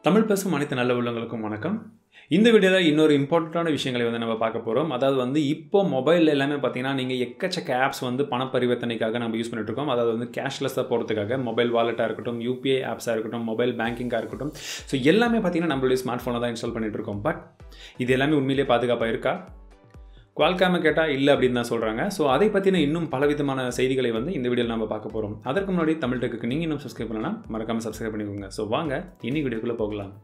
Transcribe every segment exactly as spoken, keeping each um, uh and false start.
தமிழ் பேசும் அனைத்து நல்ல உள்ளங்களுக்கும் வணக்கம். இந்த வீடியோல இன்னொரு இம்பார்ட்டன்ட்டான விஷயங்களை வந்து நம்ம பார்க்க போறோம். அதாவது வந்து இப்போ மொபைல் எல்லாமே பார்த்தீங்கன்னா நீங்க எக்கச்சக்க ஆப்ஸ் வந்து பண பரிவர்த்தனைக்காக நம்ம யூஸ் பண்ணிட்டு இருக்கோம். அதாவது வந்து கேஷ்லெஸ்ஸா போறதுக்காக மொபைல் வாலெட்டா இருக்கட்டும், யூபிஐ ஆப்ஸா இருக்கட்டும், மொபைல் பேங்கிங்கா இருக்கட்டும். ஸோ எல்லாமே பார்த்தீங்கன்னா நம்மளுடைய ஸ்மார்ட் ஃபோனில் தான் இன்ஸ்டால் பண்ணிட்டு இருக்கோம். பட் இது எல்லாமே உண்மையிலேயே பாதுகாப்பாக இருக்கா? குவால்காமை கேட்டால் இல்லை அப்படின்னு தான் சொல்கிறாங்க. ஸோ அதை பற்றின இன்னும் பலவிதமான செய்திகளை வந்து இந்த வீடியோவில் நம்ம பார்க்க போகிறோம். அதற்கு முன்னாடி தமிழ் டெக்குக்கு நீங்கள் இன்னும் சப்ஸ்கிரைப் பண்ணலாம், மறக்காமல் சப்ஸ்கிரைப் பண்ணிக்கோங்க. ஸோ வாங்க இன்னைக்கு வீடியோக்குள்ளே போகலாம்.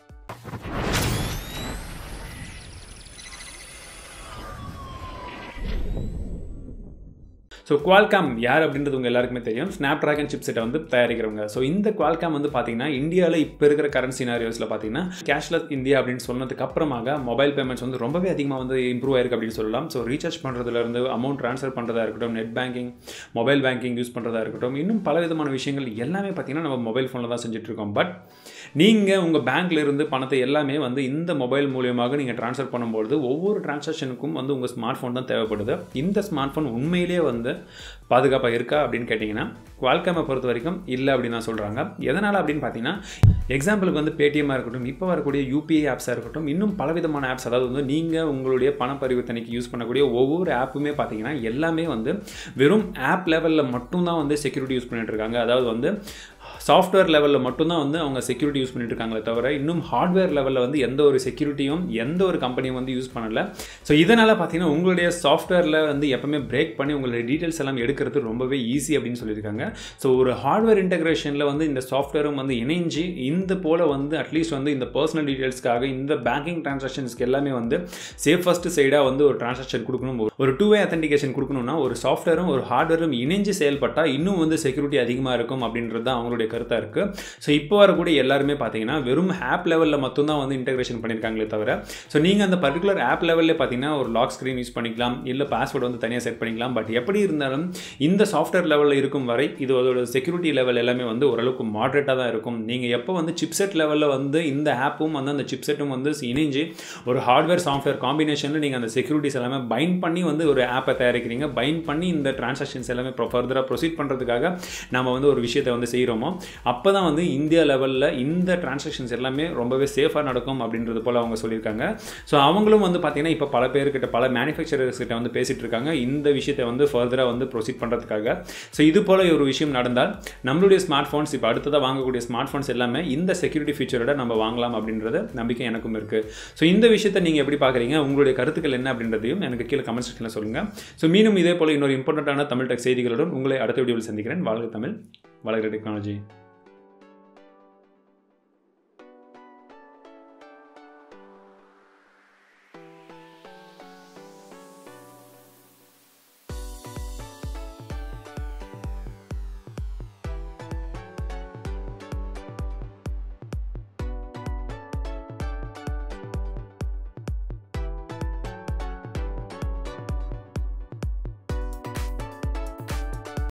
ஸோ குவால்காம் யார் அப்படின்றது உங்கள் எல்லாருக்குமே தெரியும். ஸ்னாப் ட்ராகன் சிப்செட்டை வந்து தயாரிக்கிறவங்க. ஸோ இந்த குவால்காம் வந்து பார்த்தீங்கன்னா இந்தியாவில் இப்போ இருக்கிற கரண்ட் சினாரியோஸில் பார்த்தீங்கன்னா கேஷ்லெஸ் இந்தியா அப்படின்னு சொன்னதுக்கு அப்புறமாக மொபைல் பேமெண்ட்ஸ் வந்து ரொம்பவே அதிகமாக வந்து இம்ப்ரூவ் ஆயிருக்கு அப்படின்னு சொல்லலாம். ஸோ ரீசார்ஜ் பண்ணுறதுலேருந்து அமௌண்ட் ட்ரான்ஸ்ஃபர் பண்ணுறதா இருக்கட்டும், net banking, mobile banking use பண்ணுறதா இருக்கட்டும், இன்னும் பல விதமான விஷயங்கள் எல்லாமே பார்த்தீங்கன்னா நம்ம மொபைல் ஃபோனில் தான் செஞ்சுட்டு இருக்கோம். பட் நீங்கள் உங்கள் பேங்க்ல இருந்து பணத்தை எல்லாமே வந்து இந்த மொபைல் மூலியமாக நீங்கள் ட்ரான்ஸ்ஃபர் பண்ணும்போது ஒவ்வொரு டிரான்சாக்ஷனுக்கும் வந்து உங்கள் ஸ்மார்ட் ஃபோன் தான் தேவைப்படுது. இந்த ஸ்மார்ட் ஃபோன் உண்மையிலேயே வந்து பாதுகாப்பாக இருக்கா அப்படின்னு கேட்டிங்கன்னா குவால்காமை பொறுத்த வரைக்கும் இல்லை அப்படின்னு தான் சொல்கிறாங்க. எதனால் அப்படின்னு பார்த்தீங்கன்னா எக்ஸாம்பிளுக்கு வந்து பேடிஎம்மாக இருக்கட்டும், இப்போ வரக்கூடிய யூபிஐ ஆப்ஸாக இருக்கட்டும், இன்னும் பலவிதமான ஆப்ஸ், அதாவது வந்து நீங்கள் உங்களுடைய பண பரிவர்த்தனைக்கு யூஸ் பண்ணக்கூடிய ஒவ்வொரு ஆப்புமே பார்த்தீங்கன்னா எல்லாமே வந்து வெறும் ஆப் லெவலில் மட்டும்தான் வந்து செக்யூரிட்டி யூஸ் பண்ணிட்டு இருக்காங்க. அதாவது வந்து சாஃப்ட்வேர் லெவலில் மட்டும்தான் வந்து அவங்க செக்யூரிட்டி யூஸ் பண்ணிட்டு இருக்காங்களே தவிர இன்னும் ஹார்ட்வேர் லெவலில் வந்து எந்த ஒரு செக்யூரிட்டியும் எந்த ஒரு கம்பெனியும் வந்து யூஸ் பண்ணலை. ஸோ இதனால் பார்த்தீங்கன்னா உங்களுடைய சாஃப்ட்வேரில் வந்து எப்பவுமே பிரேக் பண்ணி உங்களுடைய டீட்டெயில்ஸ் எல்லாம் எடுக்கிறது ரொம்பவே ஈஸி அப்படின்னு சொல்லியிருக்காங்க. ஸோ ஒரு ஹார்ட்வேர் இன்டெகிரேஷனில் வந்து இந்த சாஃப்ட்வேரும் வந்து இணைஞ்சு இந்த போல் வந்து அட்லீஸ்ட் வந்து இந்த பர்சனல் டீட்டெயில்ஸ்க்காக இந்த பேங்கிங் டிரான்சாக்ஷன்ஸ்க்கு எல்லாமே வந்து சேஃபஸ்ட் சைடாக வந்து ஒரு டிரான்சாக்ஷன் கொடுக்கணும், ஒரு டூ வே அத்தன்டிகேஷன் கொடுக்கணும்னா ஒரு சாஃப்ட்வேரும் ஒரு ஹார்ட்வேரும் இணைஞ்சு செயல்பட்டால் இன்னும் வந்து செக்யூரிட்டி அதிகமாக இருக்கும் அப்படின்றது தான் அவங்களுடைய கருத்தாக இருக்குது. ஸோ இப்போ வரக்கூடிய எல்லாருமே பார்த்தீங்கன்னா வெறும் ஆப் லெவலில் மட்டும்தான் வந்து இன்டெகிரேஷன் பண்ணியிருக்காங்களே தவிர ஸோ நீங்கள் அந்த பர்டிகுலர் ஆப் லெவலில் பார்த்தீங்கன்னா ஒரு லாக் ஸ்க்ரீன் யூஸ் பண்ணிக்கலாம், இல்லை பாஸ்வேர்டு வந்து தனியாக செட் பண்ணிக்கலாம். பட் எப்படி இருந்தாலும் இந்த சாஃப்ட்வேர் லெவலில் இருக்கும் வரை இது அதோட செக்யூரிட்டி லெவல் எல்லாமே வந்து ஓரளவுக்கு மாடரேட்டாக தான் இருக்கும். நீங்கள் எப்போ வந்து சிப்செட் லெவலில் வந்து இந்த ஆப்பும் வந்து அந்த சிப்செட்டும் வந்து இணைஞ்சு ஒரு ஹார்ட்வேர் சாஃப்ட்வேர் காம்பினேஷனில் நீங்கள் அந்த செக்யூரிட்டிஸ் எல்லாமே பைண்ட் பண்ணி வந்து ஒரு ஆப்பை தயாரிக்கிறீங்க, பைண்ட் பண்ணி இந்த டிரான்சாக்ஷன்ஸ் எல்லாமே ஃபர்தராக ப்ரொசீட் பண்ணுறதுக்காக நம்ம வந்து ஒரு விஷயத்தை வந்து செய்கிறோமோ அப்போ தான் வந்து இந்தியா லெவலில் இந்த டிரான்சாக்ஷன்ஸ் எல்லாமே ரொம்பவே சேஃபாக நடக்கும் அப்படின்றது போல் அவங்க சொல்லியிருக்காங்க. ஸோ அவங்களும் வந்து பார்த்தீங்கன்னா இப்போ பல பேர்கிட்ட பல மேனுஃபேக்சரர்ஸ் கிட்ட வந்து பேசிகிட்டு இருக்காங்க இந்த விஷயத்தை வந்து ஃபர்தராக வந்து ப்ரொசீட் பண்ணுறதுக்காக. ஸோ இது போல் ஒரு விஷயம் நடந்தால் நம்மளுடைய ஸ்மார்ட் ஃபோன்ஸ் இப்போ அடுத்ததாக வாங்கக்கூடிய ஸ்மார்ட் ஃபோன்ஸ் எல்லாமே இந்த செக்யூரிட்டி ஃபீச்சரோட நம்ம வாங்கலாம் அப்படின்றது நம்பிக்கை எனக்கும் இருக்குது. ஸோ இந்த விஷயத்தை நீங்கள் எப்படி பார்க்குறீங்க, உங்களுடைய கருத்துக்கள் என்ன அப்படின்றதையும் எனக்கு கீழே கமெண்ட் செக்ஷனில் சொல்லுங்கள். ஸோ மீண்டும் இதே போல் இன்னொரு இம்பார்ட்டண்ட்டான தமிழ் டெக் செய்திகளுடன் உங்களை அடுத்த வீடியோவில் சந்திக்கிறேன். வாழ்க தமிழ், வளர்கிற டெக்னாலஜி.